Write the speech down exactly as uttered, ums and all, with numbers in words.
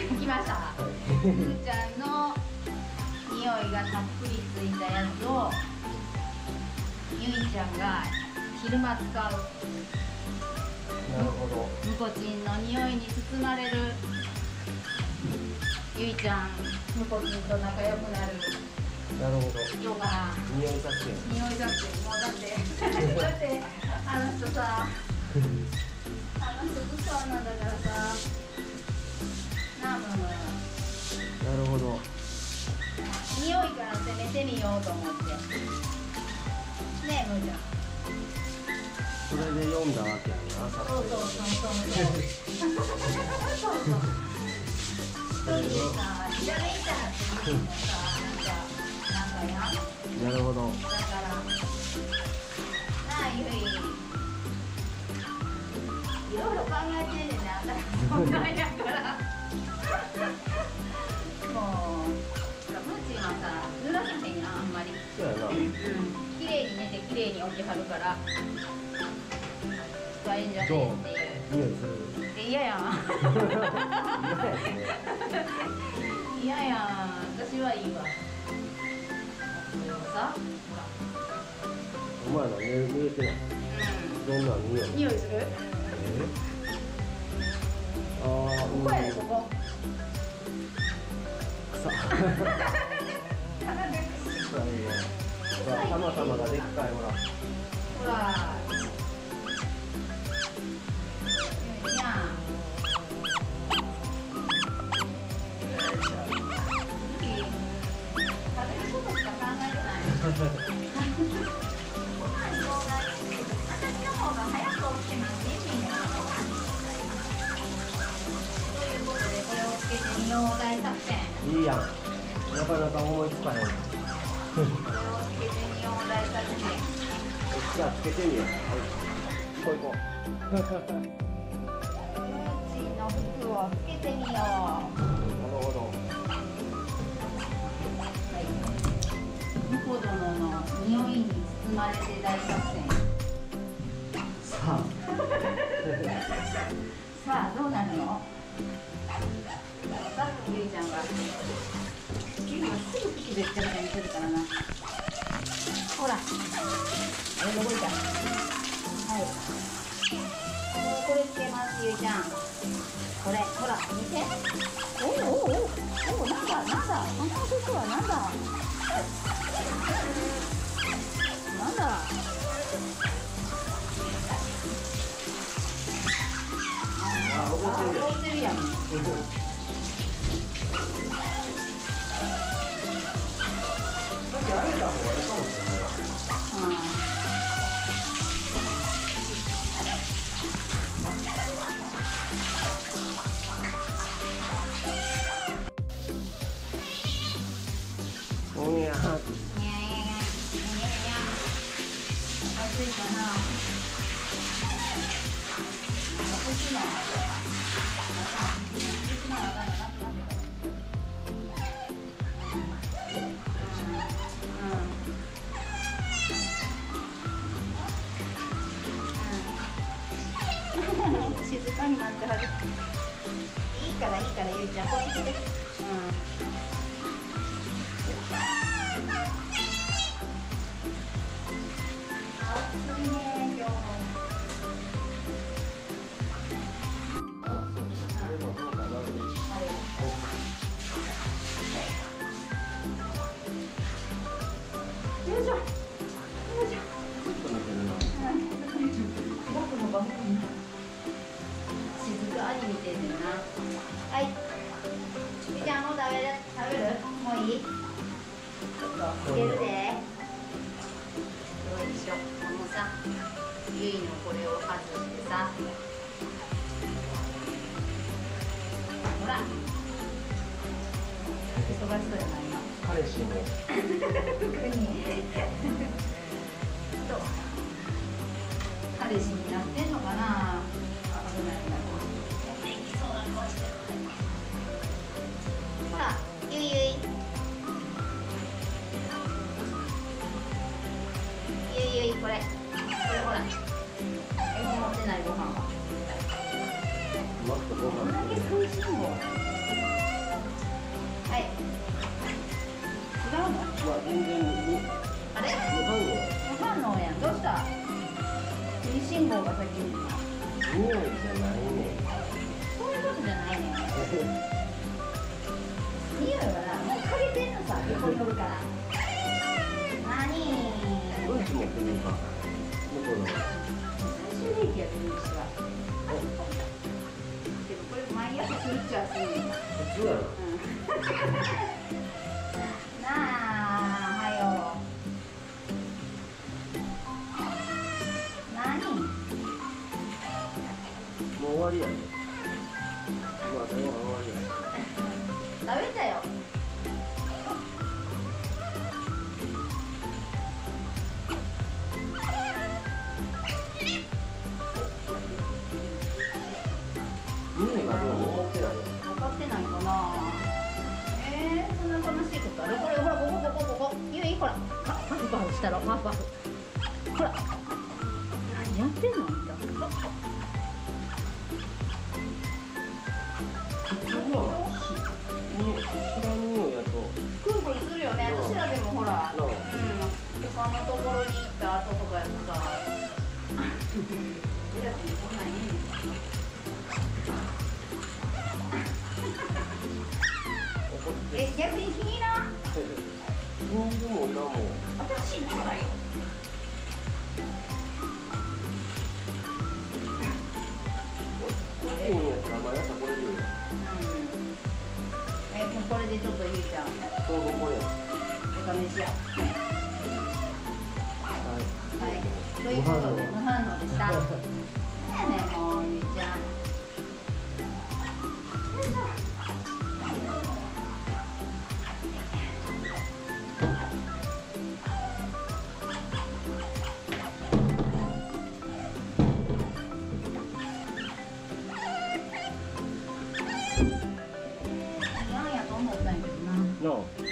来ました。ゆうちゃんの匂いがたっぷりついたやつをゆいちゃんが昼間使う。 なるほど。 ニコチンの匂いに包まれる。ゆいちゃん、ニコチンと仲良くなる。 なるほど。 ようかな。 匂い作戦。 匂い作戦。もうだってだってあの人さ、あの人物騒なんだからさ。なあ、ムームー。 なるほど。 匂いから攻めてみようと思って。ねえ、ムーちゃん。 それで読んだわけやな。 そうそうそうそうそう。そうそう。一人でさ、ひらめいたっていうのさ、なんか、なんかや。 なるほど。 だから。なあ、ゆい。いろいろ考えてんねんね、あんた。そんなんやから。もう。ムーチンはさ、濡らさへんやん、あんまり。 そうやな。 うん。綺麗に寝て、綺麗に起きはるから。使えんじゃねえっていう。 匂いする。 え、嫌やん。嫌やん。私はいいわ。これをさ。 お前ら見えてない。どんな匂い。 匂いする。 ああ。 ここやで、ここ。 草。たまたまがでっかい、ほら。 ほら。私の方が早く起きてますね、みんな。ということで、これをつけてみよう大作戦。 いいやん。なかなか思いつかへん。これをつけてみよう大作戦。 じゃあつけてみよう。はい。行こう行こう。 ムーチンの服をつけてみよう。なるほど。 ニコ殿の匂いに包まれて大作戦。 さあさあ、どうなるの。さっきゆいちゃんがゆいはすぐ口べっちゃべちゃにするからな。ほら、あれどこいた。はい、これつけます、ゆいちゃん。これ、ほら、見て。おおおおおお、なんだなんだ、あの服はなんだなんだ。あ、怒ってるやん。 やめた方がいいかもしれない。おや。にゃにゃにゃ。 暑いかな。暑いな。静かになってはる。いいからいいからゆいちゃん、こっち来て。うん。暑いね、今日も。よいしょ。よいしょ。僕のバッグに。静かに見てるな。はい。ゆいちゃん、もう食べる。食べる。もういい。ちょっとつけるで。よいしょ。このさ、ゆいのこれを外してさ。ほら。忙しそうやな、今。 彼氏も。 服に。と。彼氏になってんのかな。危ないな。元気そうな顔してる。ほら、ゆいゆい。ゆいゆい、これ。これほら。え、もう持ってないご飯は。 もっとご飯。 こんだけ美味しいもん。 はい。違うの？ まあ全然無あれ？ 無反応。 無反応やん。どうした？いい信号が先に。 匂いじゃないね。 そういうことじゃないね。匂いはな、もう嗅げてんのさ、横におるから。なにー。 うんち持ってみるか。向こうの。 最終利益やで、うんちは。でもこれ毎朝するっちゃするねん。 普通やろ。 なあ、はよ。なに？ もう終わりやね。まあ、大変終わりや。 食べたよ。 匂いがどうも残ってないよ。 分かってないかな。えー、そんな悲しいことある？これほら、ここここここ。ゆい、ほら、パパフパフしたろ、パフパフ。ほら。何やってんのあんた。 普通は知らん匂いやと。 クンクンするよね。私らでもほら、 うんうん、他のところに行った後とかやとさ。リラ君こんなんいいの？え、逆に気にな。 全然もういらんもん。 私のだよ。 これいいんやったら毎朝これでいいよ。 うん。え、もうこれでちょっとゆいちゃん、 そうそうこれや。 お試しや。 はい。 はい。ということで、無反応でした。ねえねえ、もうゆいちゃん。よいしょ。嫌やと思ったんやけどな。 の。